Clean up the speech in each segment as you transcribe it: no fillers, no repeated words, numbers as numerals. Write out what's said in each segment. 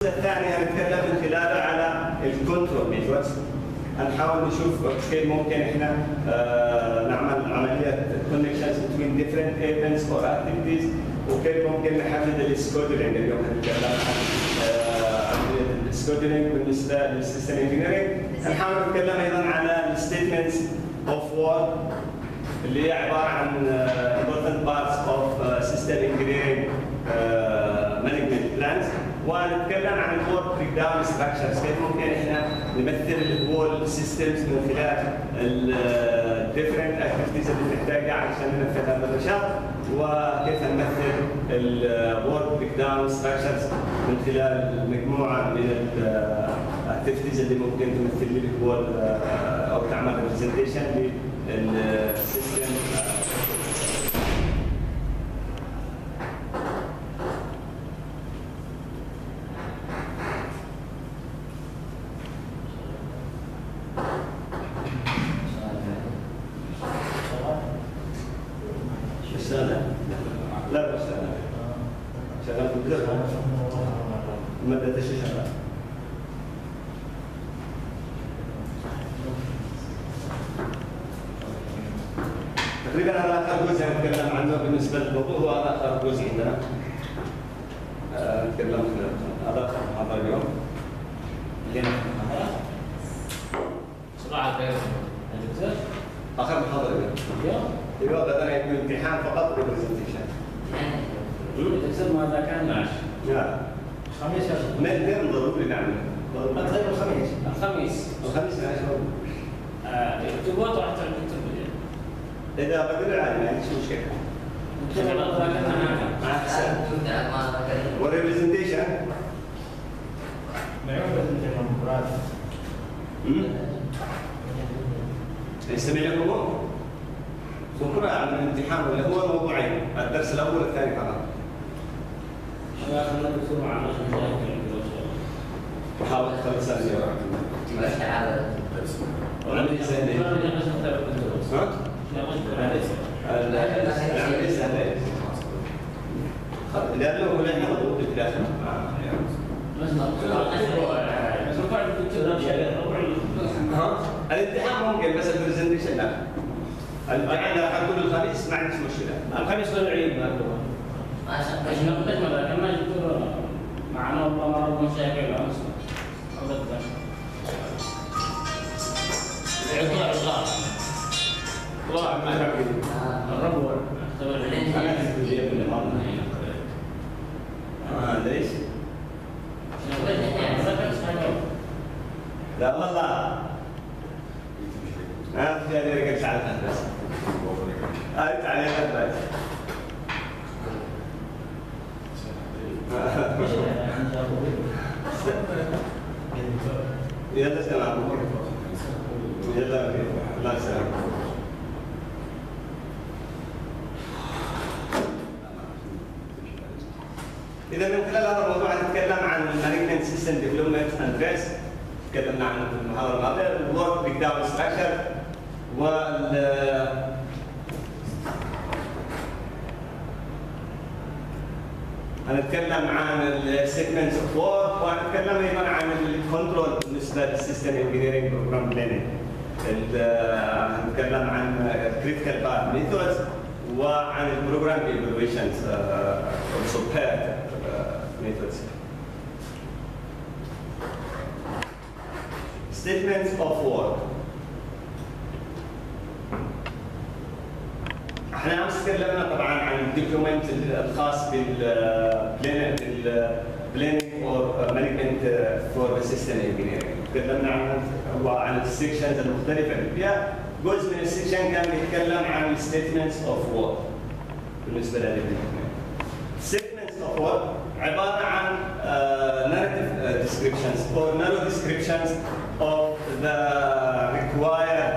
الثاني هنتكلم من خلاله على الكنترول ميثودز. هنحاول نشوف كيف ممكن احنا نعمل عمليه كونكشنز بين ديفرنت ايفنتس اور اكتيفيتيز، وكيف ممكن نحدد السكودولينج. اليوم هنتكلم عن السكودولينج بالنسبه للسيستم انجينيرنج. هنحاول نتكلم ايضا على الستيتمنتس اوف وورك اللي هي عباره عن important parts of system engineering management plans، ونتكلم عن الورك بريك داون ستراكشرز، كيف ممكن احنا نمثل الهول سيستمز من خلال الديفرنت اكتيفيتيز اللي بنحتاجها عشان ننفذ هذا النشاط، وكيف نمثل الورك بريك داون ستراكشرز من خلال مجموعه من الاكتيفيتيز اللي ممكن تمثل لي الهول او تعمل ريبرزنتيشن للسيستم. لا بس شغال كمبيوتر مادة الشغال. تقريبا هذا اخر جزء نتكلم عنه بالنسبه للموضوع، هو هذا اخر جزء عندنا نتكلم هذا اخر محاضره اليوم. صباح الخير دكتور. اخر محاضره اليوم. ايوه غدا يكون امتحان فقط برزنتيشن. دكتور ماذا كان معك؟ لا الخميس اثنين ضروري نعمل. طيب الخميس ماشي. تبغى تروح تعمل الدكتور اذا بدل عادي ما عنديش مشكله. دكتور ماذا كان معك سنة والريبرزنتيشن يستمع لكم بكره عن الامتحان ولا هو موضوعين، الدرس الاول والثاني فقط. خلينا دكتور معنا وحاول تخلص اليوم. ماشي على العملية سهلة. العملية سهلة. لأنه هو لحنا مضغوط في الآخر. الامتحان ممكن بس البرزنتيشن لا. الامتحان لو حكون الخميس ما عنديش مشكلة. الخميس ولا العيد ما هو. عشان نقدم هذا كمان دكتور معنا والله مرض مشاكل أمس. طلع ما الربوة ليش؟ لا والله ما في هذه رجعت على بس قالت عليها بس يلا سلام يلا لا سلام. إذا من خلال هذا الموضوع نتكلم عن المانجمنت سيستم ديفلوبمنت اند ريسك، تكلمنا عنه في المحاضرة الماضية، الورك بريك داون ستراكشر هنتكلم عن السيجمنتس اوف وورك، وهنتكلم ايضا عن الكنترول بالنسبه للسيستم انجينيرنج بروجرام بلاننج. هنتكلم عن كريتيكال باث ميثودز وعن البروجرام ايفالويشنز also paired methods. Statements of work. احنا امس تكلمنا طبعا عن الدوكيومنت الخاص بالبلاننج اور مانجمنت فور ذا سيستم انجينيرنج. تكلمنا عن السكشنز المختلفه اللي فيها. جزء من السكشن كان بيتكلم عن الستيتمنتس اوف وورك بالنسبه للدوكيومنت. ستيتمنتس اوف وورك عباره عن narrative descriptions or narrow descriptions of the required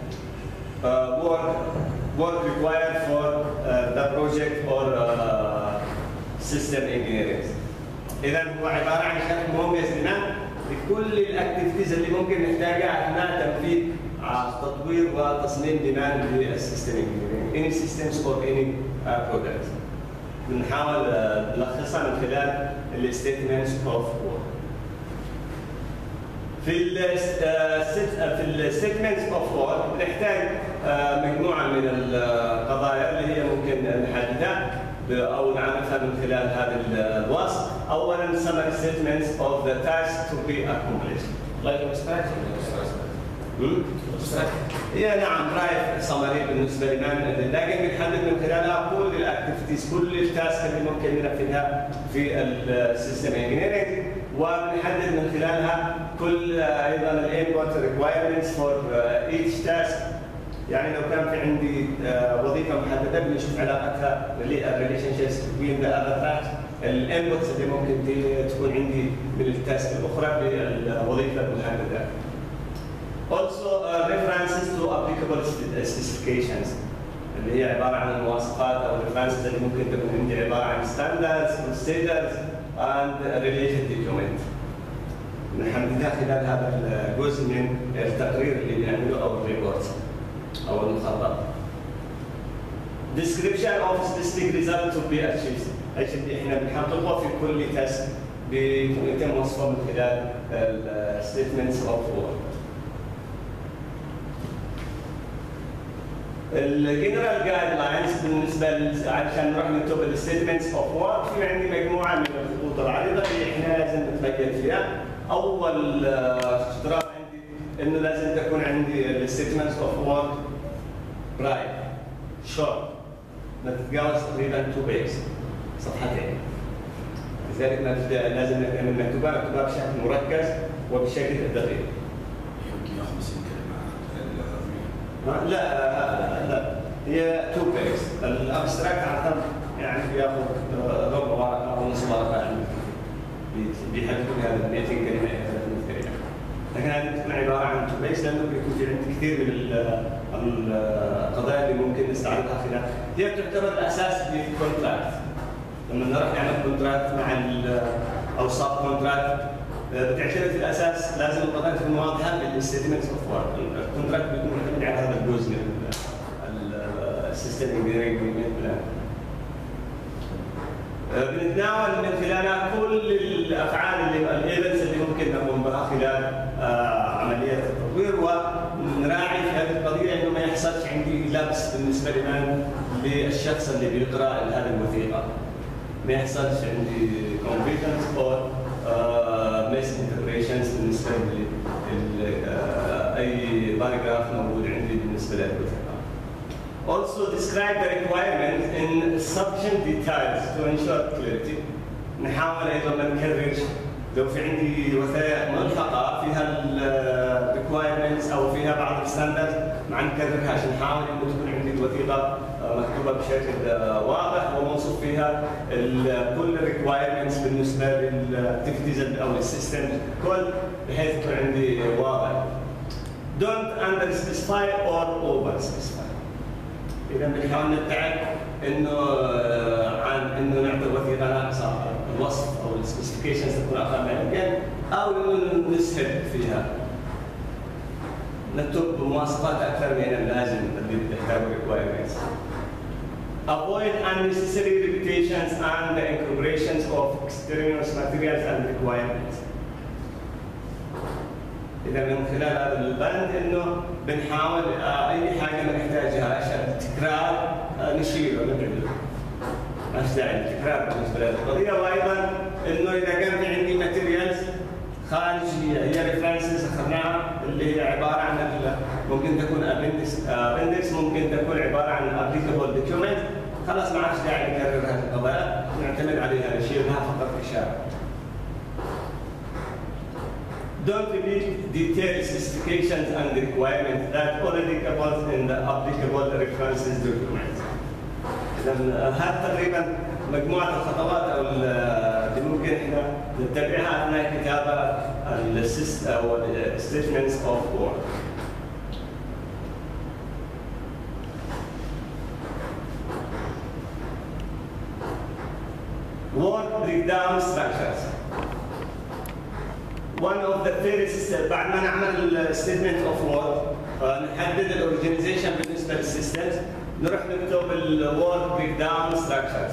work required for the project or system engineering. إذا هو عبارة عن شرح موجز لنا لكل الاكتيفيتيز اللي ممكن نحتاجها اثناء تنفيذ تطوير وتصميم بناء للسيستم انجينيرنج. any systems or any products. بنحاول نلخصها من خلال الستيتمنتس اوف وورك. في الستمنتس اوف وورك نحتاج مجموعه من القضايا اللي هي ممكن نحددها او نعرفها من خلال هذا الوصف. اولا summary statements of the task to be accomplished. يا نعم رايت سمري بالنسبه لنا، لكن بنحدد من خلالها كل الاكتيفيتيز، كل التاسك اللي ممكن ننفذها في السيستم انجينيرنج، وبنحدد من خلالها كل ايضا الانبوت ريكوايرمنتس فور ايتش تاسك. يعني لو كان في عندي وظيفه محدده بنشوف علاقتها الريليشن شيبس بين ذا اذر تاسك، الانبوتس اللي ممكن تكون عندي من التاسك الاخرى بالوظيفه المحدده. Also references to applicable specifications اللي هي عباره عن المواصفات او references اللي ممكن تكون عندي عباره عن standards, procedures and related document. نحددها خلال هذا الجزء من التقرير اللي بنعمله او الريبورت او المخطط. Description of specific result to be achieved. ايش اللي احنا بنحققه في كل تاسك بيتم وصفه من خلال statements of work. الجنرال جايد لاينز بالنسبه عشان نروح نكتب الستيتمنتس اوف ورك، في عندي مجموعه من الخطوط العريضه اللي احنا لازم نتميز فيها. اول اشتراط عندي انه لازم تكون عندي الستيتمنتس اوف ورك برايت شورت، ما تتجاوز تقريبا 2 بيج، صفحتين. لذلك لازم نكتبها بشكل مركز وبشكل دقيق. لا هي 2 بيجز. الابستراكت عاده يعني بياخذ ربع ورقه او نص ورقه، يعني بيحددوا هذا 200 كلمه 300 كلمه، لكن هذه بتكون عباره عن 2 بيجز لانه بيكون في عندي كثير من القضايا اللي ممكن نستعرضها خلال. هي بتعتبر الاساس في الكونتراكت. لما نروح نعمل كونتراكت مع او سب كونتراكت بتعتمد في الاساس لازم القضايا تكون واضحه بالستيتمنتس اوف ورك. الكونتراكت بيكون معتمد على هذا الجزء من السيستم انجينيرنج بلان. بنتناول من خلالها كل الافعال الايفنتس اللي ممكن نقوم بها خلال عمليه التطوير، ونراعي في هذه القضيه انه ما يحصلش عندي لبس بالنسبه للشخص اللي بيقرا هذه الوثيقه. ما يحصلش عندي كونفيجنز او ميس انتجريشنز بالنسبه اي باراجراف موجود عندي بالنسبه للوثيقه. Also describe the requirement in sufficient details to ensure clarity. نحاول ايضا ما نكررش. لو في عندي وثائق ملحقه فيها الريكوايرمنتس او فيها بعض الستاندردز ما نكررها، عشان نحاول انه تكون عندي الوثيقه مكتوبه بشكل واضح وموصوف فيها كل الريكوايرمنتس بالنسبه للاكتيفيتيز او السيستم كل، بحيث يكون عندي واضح. Don't under specify or over specify. اذا بنحاول نبتعد انه نعطي الوثيقه ناقصه الوصف او السبيسيفيكيشنز تكون اقل ما يمكن، او انه نسهب فيها. نكتب مواصفات اكثر من اللازم اللي بتحتاجه requirements. Avoid unnecessary repetitions and the incorporations of extraneous materials and requirements. إذا من خلال هذا البند إنه بنحاول أي حاجة بنحتاجها عشان تكرار نشيله ونبعده. ما في داعي للتكرار بالنسبة للقضية، وأيضا إنه إذا كان في عندي ماتيريالز خارجية هي ريفرنسز أخذناها اللي هي عبارة عن ممكن تكون أبندكس، ممكن تكون عبارة عن أبليكابل دوكيومنت، خلاص ما عادش داعي نكرر هذه القضايا، نعتمد عليها نشيلها فقط إشارة. Don't repeat detailed specifications and requirements that already covered in the applicable references document. إذا هذا تقريبا مجموعة الخطوات أو اللي ممكن احنا نتبعها أثناء كتابة أو statements of work. Work breakdown structures. One of the first بعد ما نعمل statement of work نحدد الاورجنايزيشن بالنسبه للسيستمز، نروح نكتب الورك بريك داون ستراكشرز.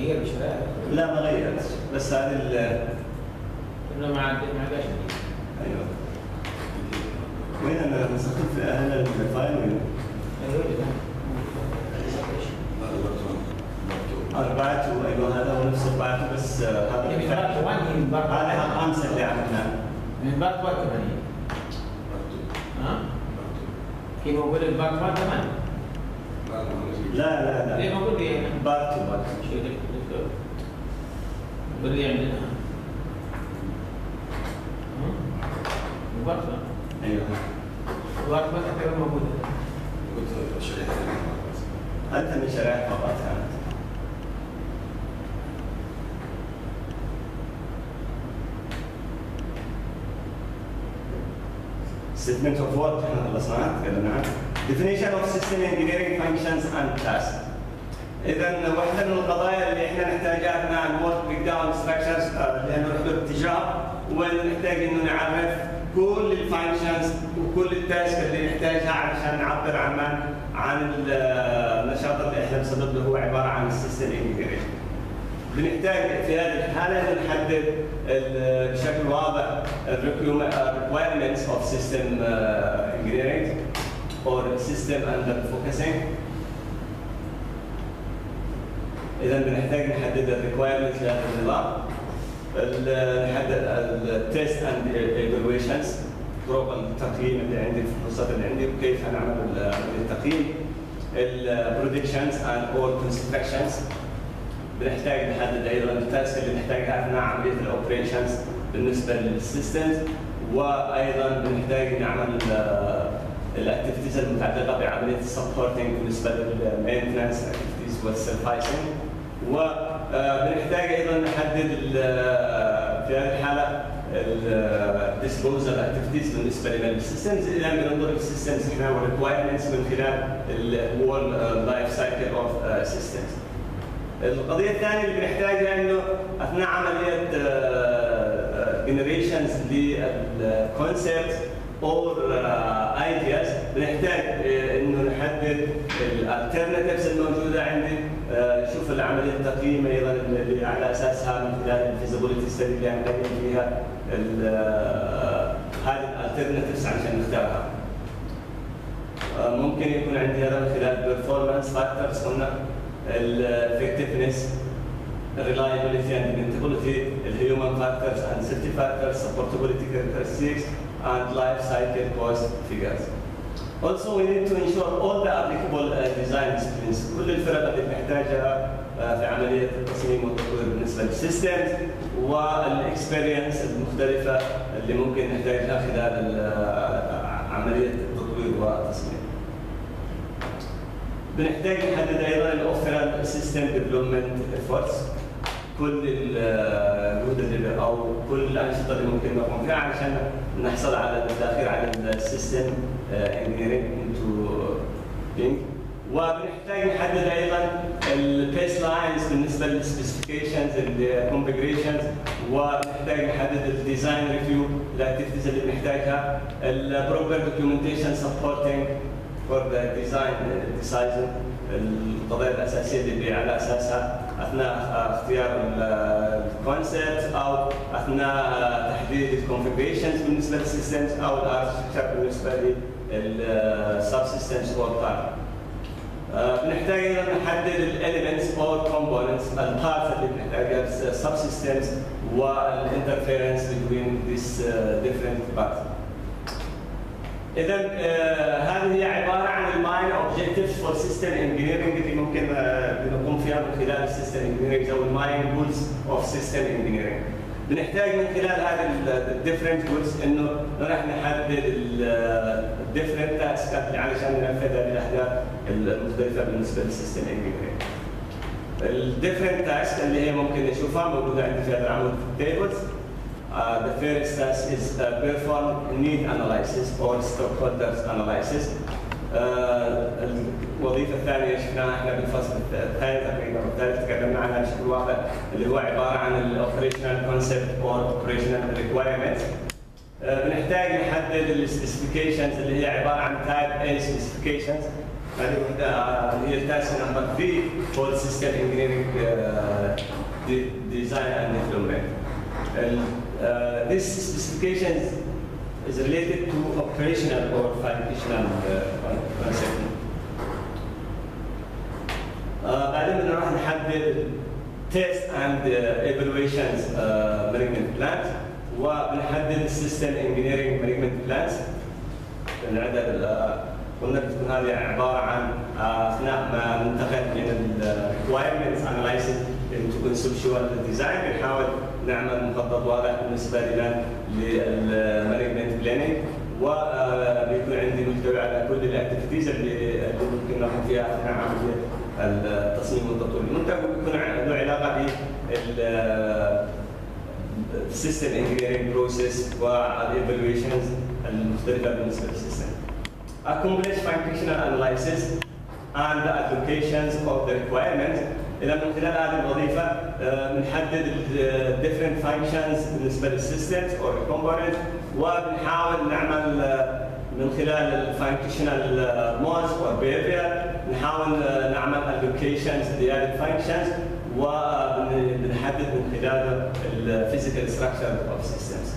غير الشرائح؟ لا ما غيرت، بس هذه انه ما عادش جديد. ايوه. وين انا نسخت في هنا الفايل وين؟ ايوه أربعته. أيوه هذا هو نفس أربعته، بس هذا من بارت 1 من بارت هذا خمسة اللي عملناه. من بارت 1 كمان. ها؟ كيف موجود البارت 1 كمان؟ لا ليه موجود ليه هنا؟ بارت 2 شو دكتور؟ قول لي عندنا. بارت 1. أيوه. بارت 1 تقريبا موجودة. أنت من شرائح فقط كانت. Statement of work احنا خلصناه تكلمنا عنه. Definition of system engineering functions and tasks. إذا واحدة من القضايا اللي احنا نحتاجها أثناء الورك بريك داون ستراكشرز اللي نروح له اتجاه، ونحتاج إنه نعرف كل الفانكشنز وكل التاسك اللي نحتاجها علشان نعبر عن النشاط اللي احنا بصدد له هو عبارة عن السيستم انجينيرنج. بنحتاج في هذه الحالة إنه نحدد بشكل واضح requirements of system engineering or system under focusing. إذا بنحتاج نحدد الريكوايرمنتس لهذا النظام، نحدد التيست اند ايفالويشنز، طرق التقييم اللي عندي في الكورسات اللي عندي وكيف هنعمل التقييم، البرودكشنز اند اور كونستراكشنز. بنحتاج نحدد ايضا التاسك اللي نحتاجها اثناء عمليه الاوبريشنز بالنسبه للسيستمز، وايضا بنحتاج نعمل الاكتيفيتيز المتعلقه بعمليه السبورتنج بالنسبه للمينتنس اكتيفيتيز والسيرفايسنج. وبنحتاج ايضا نحدد في هذه الحاله الديسبوزال اكتيفيتيز بالنسبه للسيستمز. اذا بننظر للسيستمز احنا والريكوايرمنتس من خلال الوول لايف سايكل اوف سيستمز. القضيه الثانيه اللي بنحتاجها انه اثناء عمليه جنريشنز للكونسبت اور ايدياز بنحتاج انه نحدد الالترناتيفز الموجوده عندي، نشوف العمليه التقييم ايضا اللي على اساسها من خلال الفيزيبيليتي ستدي اللي هنقيم فيها هذه الالترناتيفز عشان نختارها. ممكن يكون عندي هذا من خلال performance factors، قلنا الافكتفنس، الريلايبيليتي اند انتجريتي، الهيومن فاكتورز اند سيفتي فاكتورز، supportability characteristics and life cycle cost figures. Also we need to ensure all the applicable design disciplines، كل الفرق اللي بنحتاجها في عمليه التصميم والتطوير بالنسبه للسيستمز، والاكسبيرينس المختلفه اللي ممكن نحتاجها خلال عمليه التطوير والتصميم. بنحتاج نحدد ايضا الاوفرال سيستم ديفلوبمنت efforts، كل الجهود اللي او كل الانشطه اللي ممكن نقوم فيها علشان نحصل على الاخير على السيستم انجينيرنج انتو بينج. وبنحتاج نحدد ايضا البيس لاينز بالنسبه للسبيسيفيكيشنز الكونفجريشنز، ونحتاج نحدد الديزاين ريفيو الاكتيفيتيز اللي بنحتاجها، البروبر دوكيومنتيشن سبورتنج فور ذا ديزاين ديسايزن، القضايا الاساسيه اللي على اساسها اثناء اختيار الكونسبت او اثناء تحديد الكونفجريشنز بالنسبه للسيستمز او الاركتشر بالنسبه للسب سيستمز اور بارت. بنحتاج ايضا نحدد الاليمنتس او كومبوننتس، البارتس اللي بنحتاجها السب سيستمز والانترفيرنس بين ذيس ديفرنت بارتس. إذا هذه هي عبارة عن الماين اوبجكتيفز فور سيستم انجينيرنج اللي ممكن نقوم فيها من خلال السيستم انجينيرنج او الماين جولز اوف سيستم انجينيرنج. بنحتاج من خلال هذه الديفرنت جولز انه راح نحدد الديفرنت تاسك علشان ننفذ هذه الاهداف المختلفة بالنسبة للسيستم انجينيرنج. الديفرنت تاسك اللي هي ممكن نشوفها موجودة عندي في هذا العمود في التيبلز. The first task is perform need analysis or stakeholders analysis. الوظيفة الثانية شفناها احنا بالفصل الثاني تقريبا والثالث تكلمنا عنها بشكل واضح، اللي هو عبارة عن الاوبريشنال كونسبت or operational requirements. بنحتاج نحدد السبيسيفيكيشنز اللي هي عبارة عن type A specifications هذه وحده هي التاسك نمبر 3 for system engineering design and development. This specification is related to operational or functional concept. بعدين بنروح نحدد test and evaluations management plans وبنحدد system engineering management plans. العدد قلنا بتكون هذه عباره عن اثناء ما ننتقل من requirements analysis into conceptual design بنحاول نعمل مخطط واضح بالنسبه لنا للمانجمنت بلاننج وبيكون عندي محتوى على كل الاكتيفيتيز اللي ممكن ناخذ فيها اثناء عمليه التصميم والتطوير المنتج وبيكون له علاقه بالسيستم انجينيرنج بروسيس والايفالويشنز المختلفه بالنسبه للسيستم. Accomplish functional analysis and the applications of the requirements. إذا من خلال هذه الوظيفة بنحدد different functions بالنسبة للsystems or components وبنحاول نعمل من خلال الفانكشنال modes or behavior نحاول نعمل applications لهذه الfunctions وبنحدد من خلاله physical structure of systems.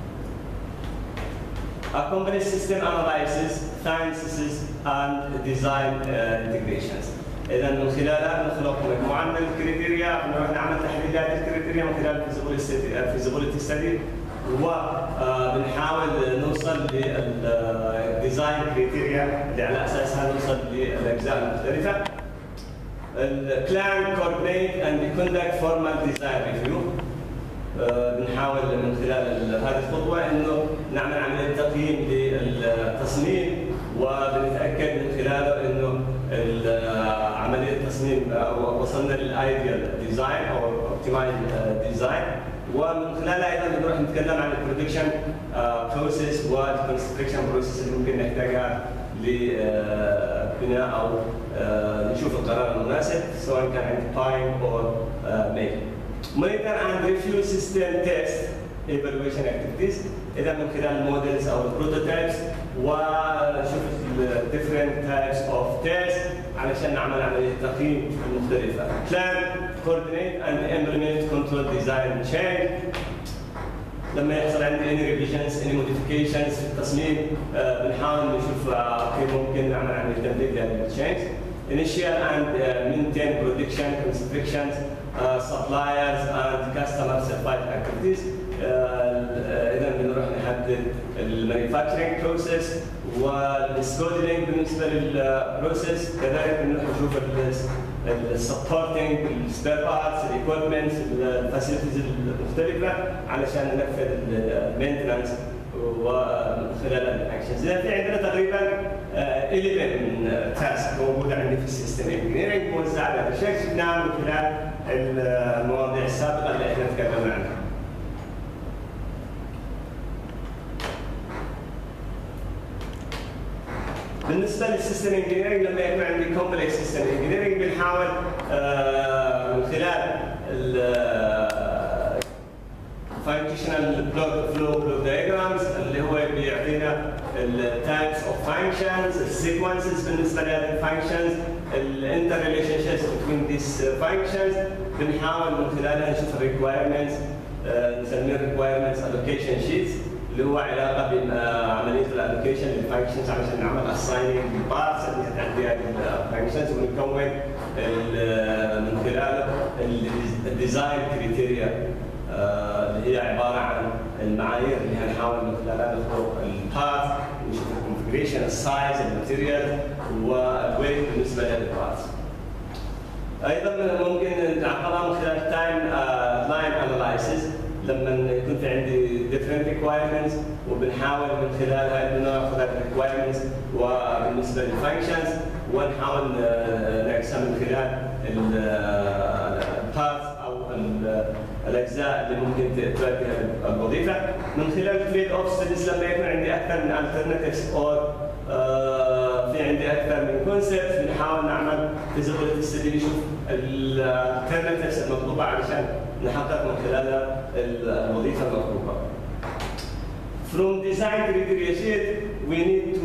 Accomplish system analysis, synthesis and design integrations. إذا من خلالها نخلق مجموعة من الكريتيريا ونروح نعمل تحليلات الكريتيريا من خلال feasibility study وبنحاول نوصل للديزاين كريتيريا اللي على أساسها نوصل للأجزاء المختلفة. Plan, coordinate and conduct formal design review. بنحاول من خلال هذه الخطوة إنه نعمل عملية تقييم للتصميم وبنتأكد من خلاله إنه عملية التصميم وصلنا للأيديال ديزاين أو أوبتيمايز ديزاين ومن خلالها أيضا بنروح نتكلم عن البرودكشن بروسيس والكونستركشن بروسيس اللي ممكن نحتاجها لبناء أو نشوف القرار المناسب سواء كان عند باين أو ميك. Monitor and review system test evaluation activities إذا من خلال المودلز أو البروتوتايبس ونشوف different types of tests علشان نعمل عملية تقييم مختلفة. Plan, coordinate and implement control design change. لما يحصل عندي any revisions, any modifications في التصميم بنحاول نشوف كيف ممكن نعمل عملية تمديد لهذه change. Initial and maintain production constrictions. Suppliers and customer certified activities. إذا بنروح نحدد المانيفاكتشرنج بروسيس والسكودلينج بالنسبة للبروسيس كذلك بنروح نشوف السبورتنج السبير بارتس الايكويبمنتس الفاسيلتيز المختلفة علشان ننفذ المينتنانس ومن خلال الاكشنز. إذا في عندنا تقريبا 11 تاسك موجودة عندي في السيستم انجينيرنج موزعة على هذا الشكل شفناها من خلال المواضيع السابقة اللي احنا تكلمنا عنها. بالنسبة للسيستم انجينيرنج لما يكون عندي كومبلكس سيستم انجينيرنج بنحاول من خلال functional flow diagrams اللي هو بيعطينا التايبس اوف functions السيكونسز بالنسبه لهذه الفانكشنز الانتر ريليشن شيبس between these functions بنحاول من خلالها نشوف الريكوايرمنتس نسميه الريكوايرمنتس allocation sheets اللي هو علاقه بعمليه الالوكيشن للفانكشنز علشان نعمل اسايننج للبارتس اللي عندي هذه الفانكشنز ونكون من خلاله الديزاين كريتيريا اللي هي عباره عن المعايير اللي هنحاول من خلالها نخلق البارت ونشوف الكونفجريشن السايز الماتيريال والويت بالنسبه للبارتس. ايضا ممكن نعقبها من خلال تايم لاين اناليسيس لما يكون في عندي different requirements وبنحاول من خلالها انه ناخذ الريكوايرمنتس وبالنسبه للفانكشنز ونحاول نقسم من خلال البارتس او الاجزاء اللي ممكن تواجه الوظيفه من خلال تريد اوف ستديز لما يكون عندي اكثر من alternatives او في عندي اكثر من كونسبت بنحاول نعمل feasibility study نشوف alternatives المطلوبه علشان نحقق من خلالها الوظيفه المطلوبه. From design criteria sheet we need